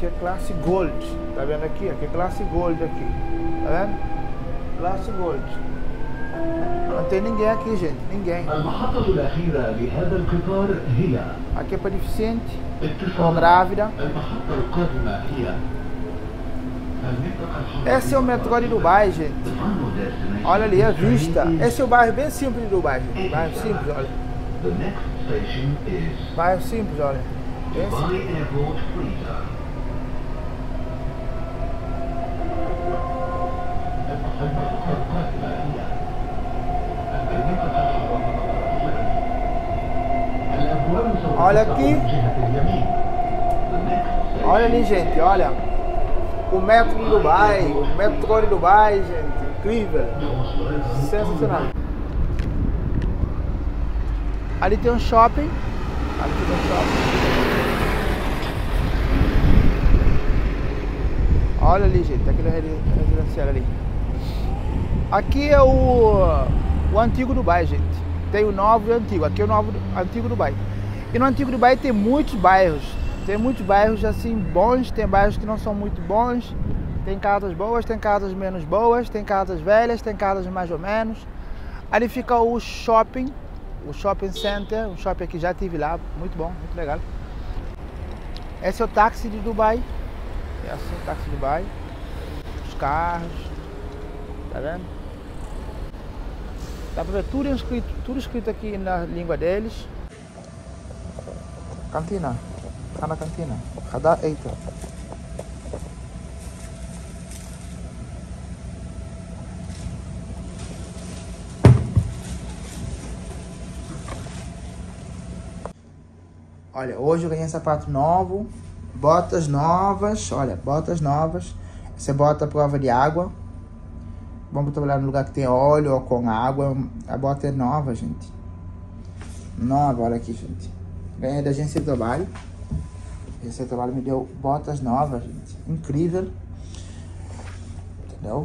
aqui é classe Gold. Tá vendo aqui? Aqui é classe Gold aqui. Tá vendo? Classe Gold. Não tem ninguém aqui, gente. Ninguém. Aqui é para deficiente ou grávida. Esse é o metrô de Dubai, gente. Olha ali a vista. Esse é o bairro bem simples de Dubai, gente. Bairro simples, olha. Bairro simples, olha. Bem simples. Olha aqui. Olha ali, gente, olha. O metro de Dubai, o metrô de Dubai, gente. Incrível. Sensacional. Ali tem um shopping. Ali tem um shopping. Olha ali, gente. Aquele residencial ali. Aqui é o antigo Dubai, gente. Tem o novo e o antigo. Aqui é o antigo Dubai. E no antigo Dubai tem muitos bairros. Tem muitos bairros assim bons, tem bairros que não são muito bons. Tem casas boas, tem casas menos boas, tem casas velhas, tem casas mais ou menos. Ali fica o shopping center, o shopping aqui já tive lá, muito bom, muito legal. Esse é o táxi de Dubai. Esse é o táxi de Dubai. Os carros, tá vendo? Dá pra ver tudo escrito aqui na língua deles. Cantina. Tá na cantina. Hada eita. Olha, hoje eu ganhei sapato novo, botas novas, olha, botas novas. Essa é bota à prova de água. Vamos trabalhar no lugar que tem óleo ou com água. A bota é nova, gente. Nova, olha aqui, gente. Ganhei da agência de trabalho. A agência de trabalho me deu botas novas, gente. Incrível. Entendeu?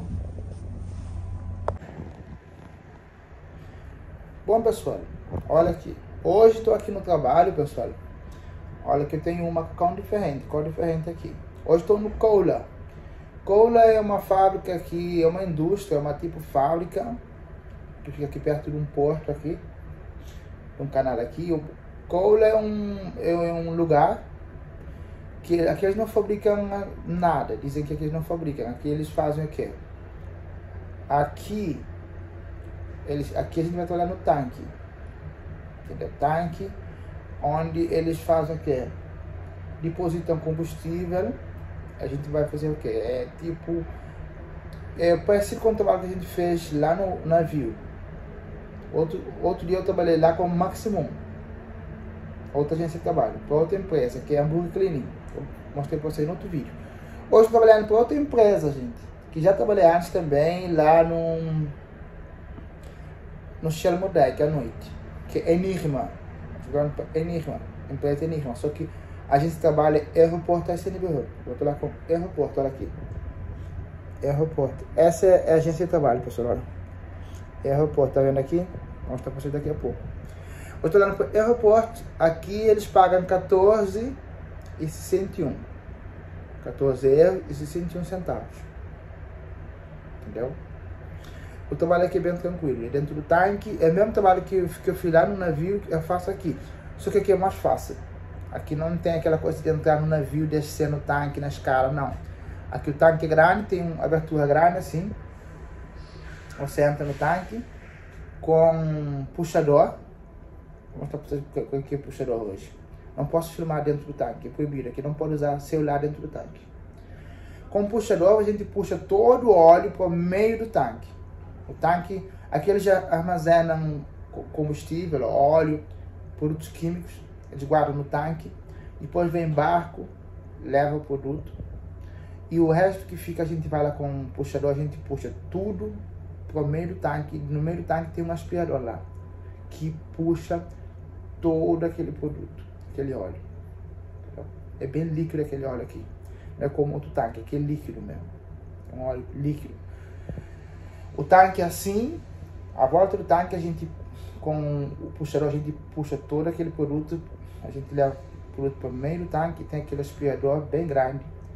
Bom, pessoal, olha aqui. Hoje estou aqui no trabalho, pessoal. Olha que eu tenho uma cor diferente aqui. Hoje estou no Koula. Koula é uma fábrica aqui, é uma indústria, é uma tipo fábrica que fica aqui perto de um porto aqui, um canal aqui. O Koula é um lugar que aqui eles não fabricam nada. Dizem que aqui eles não fabricam. Aqui eles fazem o quê? Aqui a gente vai trabalhar no tanque. Entendeu? Tanque, onde eles fazem o quê? Depositam combustível. A gente vai fazer o quê? É tipo, parece com o trabalho que a gente fez lá no navio. Outro dia eu trabalhei lá com o Maximum, outra agência de trabalho, para outra empresa, que é a Hamburger Cleaning. Eu mostrei para vocês no outro vídeo. Hoje estou trabalhando para outra empresa, gente, que já trabalhei antes também lá no Shelmodec à noite, que é Enigma. Enigma, empresa Enigma, só que a gente trabalha aeroporto SNB. Eu estou lá com aeroporto, olha aqui. Aeroporto. Essa é a agência de trabalho, pessoal, olha. Aeroporto, tá vendo aqui? Vou mostrar para vocês daqui a pouco. Eu estou lá no aeroporto. Aqui eles pagam 14,61. 14,61 centavos. Entendeu? O trabalho aqui é bem tranquilo. É dentro do tanque. É o mesmo trabalho que eu fiz lá no navio, eu faço aqui. Só que aqui é mais fácil. Aqui não tem aquela coisa de entrar no navio, descer no tanque, na escala, não. Aqui o tanque é grande, tem uma abertura grande assim. Você entra no tanque com puxador. Vou mostrar para vocês o que é puxador hoje. Não posso filmar dentro do tanque, é proibido. Aqui não pode usar celular dentro do tanque. Com puxador a gente puxa todo o óleo para o meio do tanque. O tanque, aqui eles já armazenam combustível, óleo, produtos químicos. Eles guardam no tanque, depois vem barco, leva o produto, e o resto que fica a gente vai lá com um puxador, a gente puxa tudo para o meio do tanque. No meio do tanque tem um aspirador lá, que puxa todo aquele produto, aquele óleo. É bem líquido aquele óleo aqui, não é como outro tanque, aqui é líquido mesmo, é um óleo líquido. O tanque é assim, a volta do tanque a gente, com o puxador, a gente puxa todo aquele produto, a gente leva o produto para o meio do tanque, tem aquele aspirador bem grande,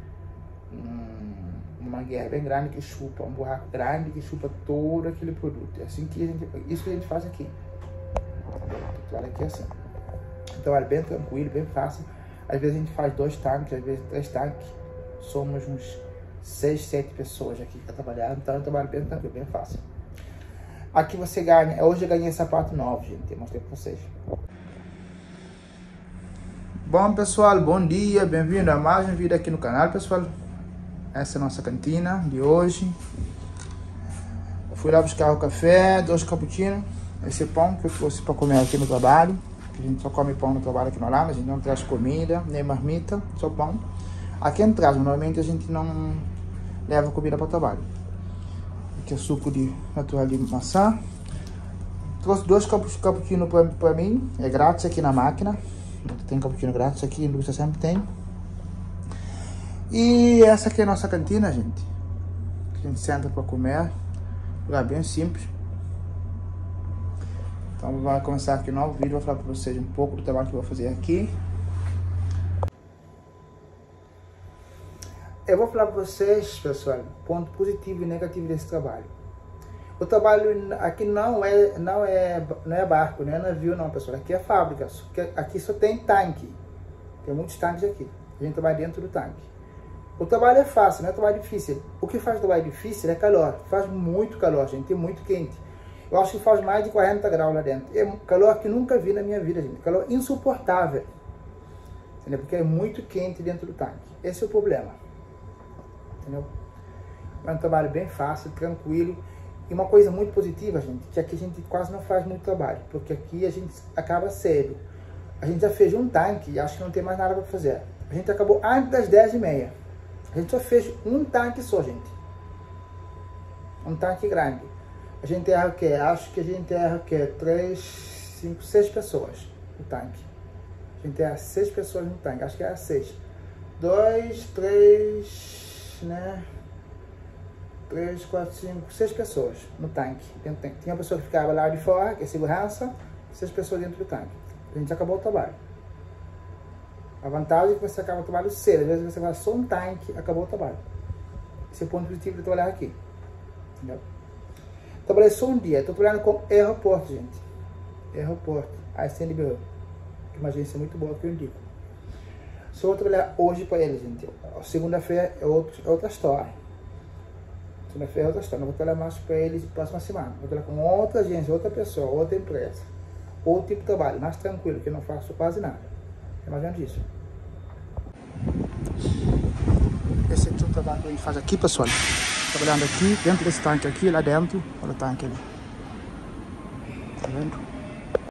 uma mangueira bem grande que chupa, um buraco grande que chupa todo aquele produto. É assim que isso que a gente faz aqui. Olha aqui assim. Então é bem tranquilo, bem fácil. Às vezes a gente faz 2 tanques, às vezes 3 tanques. Somos uns 6, 7 pessoas aqui para trabalhar, então eu trabalho bem tranquilo, bem fácil. Aqui você ganha, hoje eu ganhei sapato novo, gente, eu mostrei para vocês. Bom pessoal, bom dia, bem-vindo a mais um vídeo aqui no canal, pessoal. Essa é a nossa cantina de hoje. Fui lá buscar o café, 2 cappuccinos, esse pão que eu trouxe para comer aqui no trabalho. A gente só come pão no trabalho aqui no Holanda, a gente não traz comida, nem marmita, só pão. Aqui em casa, normalmente a gente não leva comida para o trabalho. Aqui é suco natural de maçã. Trouxe 2 cappuccinos para mim, é grátis aqui na máquina. Tem cappuccino grátis aqui, a indústria sempre tem. E essa aqui é a nossa cantina, gente. A gente senta para comer, lugar bem simples. Então vamos começar aqui um novo vídeo, vou falar para vocês um pouco do trabalho que eu vou fazer aqui. Eu vou falar para vocês, pessoal, ponto positivo e negativo desse trabalho. O trabalho aqui não é barco, não é navio não, pessoal. Aqui é fábrica. Aqui só tem tanque. Tem muitos tanques aqui. A gente trabalha dentro do tanque. O trabalho é fácil, não é trabalho difícil. O que faz o trabalho difícil é calor. Faz muito calor, gente. É muito quente. Eu acho que faz mais de 40 graus lá dentro. É calor que nunca vi na minha vida, gente. Calor insuportável. Entendeu? Porque é muito quente dentro do tanque. Esse é o problema. Entendeu? É um trabalho bem fácil, tranquilo. E uma coisa muito positiva, gente, que aqui a gente quase não faz muito trabalho, porque aqui a gente acaba cedo. A gente já fez um tanque e acho que não tem mais nada para fazer. A gente acabou antes das 10h30. A gente só fez um tanque só, gente. Um tanque grande. A gente erra o quê? Acho que a gente erra o quê? 3, 5, 6 pessoas no tanque. A gente erra 6 pessoas no tanque, acho que era 6. 2, 3, né? 3, 4, 5, 6 pessoas no tanque. Tinha uma pessoa que ficava lá de fora, que é segurança, 6 pessoas dentro do tanque. A gente acabou o trabalho. A vantagem é que você acaba o trabalho cedo. Às vezes você vai só um tanque, acabou o trabalho. Esse é o ponto positivo de trabalhar aqui. Entendeu? Trabalhei só um dia. Estou trabalhando com aeroporto, gente. Aeroporto. A SNBO. Que é uma agência muito boa que eu indico. Só vou trabalhar hoje para eles, gente. Segunda-feira é outra história. Segunda-feira é outra história. Não vou trabalhar mais para eles na próxima semana. Vou trabalhar com outra agência, outra pessoa, outra empresa. Outro tipo de trabalho, mais tranquilo, que eu não faço quase nada. É mais ou menos isso. Esse aqui é o trabalho que a gente faz aqui, pessoal. Trabalhando aqui, dentro desse tanque aqui, lá dentro. Olha o tanque ali. Tá vendo?